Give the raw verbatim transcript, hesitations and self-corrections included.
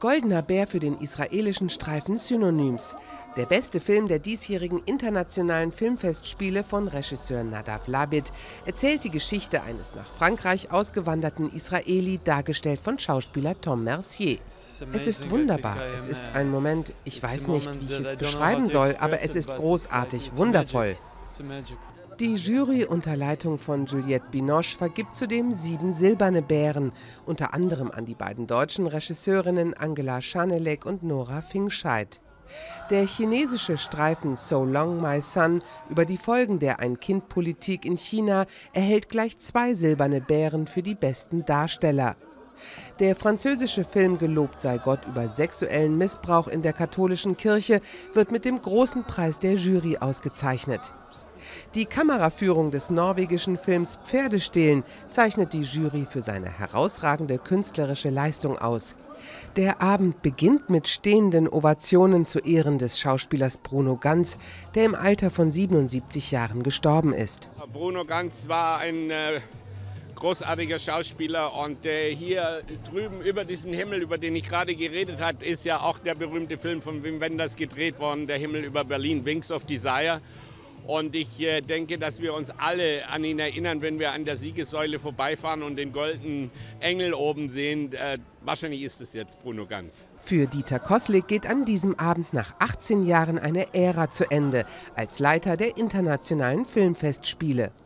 Goldener Bär für den israelischen Streifen Synonyms. Der beste Film der diesjährigen internationalen Filmfestspiele von Regisseur Nadav Labid erzählt die Geschichte eines nach Frankreich ausgewanderten Israeli, dargestellt von Schauspieler Tom Mercier. Es ist wunderbar, es ist ein Moment, ich weiß nicht, wie ich es beschreiben soll, aber es ist großartig, wundervoll. Die Jury unter Leitung von Juliette Binoche vergibt zudem sieben silberne Bären, unter anderem an die beiden deutschen Regisseurinnen Angela Schanelek und Nora Fingscheid. Der chinesische Streifen So Long My Son über die Folgen der Ein-Kind-Politik in China erhält gleich zwei silberne Bären für die besten Darsteller. Der französische Film Gelobt sei Gott über sexuellen Missbrauch in der katholischen Kirche wird mit dem großen Preis der Jury ausgezeichnet. Die Kameraführung des norwegischen Films Pferdestehlen zeichnet die Jury für seine herausragende künstlerische Leistung aus. Der Abend beginnt mit stehenden Ovationen zu Ehren des Schauspielers Bruno Ganz, der im Alter von siebenundsiebzig Jahren gestorben ist. Bruno Ganz war ein äh, großartiger Schauspieler und äh, hier drüben über diesen Himmel, über den ich gerade geredet habe, ist ja auch der berühmte Film von Wim Wenders gedreht worden, Der Himmel über Berlin, Wings of Desire. Und ich äh, denke, dass wir uns alle an ihn erinnern, wenn wir an der Siegessäule vorbeifahren und den goldenen Engel oben sehen. Äh, wahrscheinlich ist es jetzt Bruno Ganz. Für Dieter Koslik geht an diesem Abend nach achtzehn Jahren eine Ära zu Ende als Leiter der internationalen Filmfestspiele.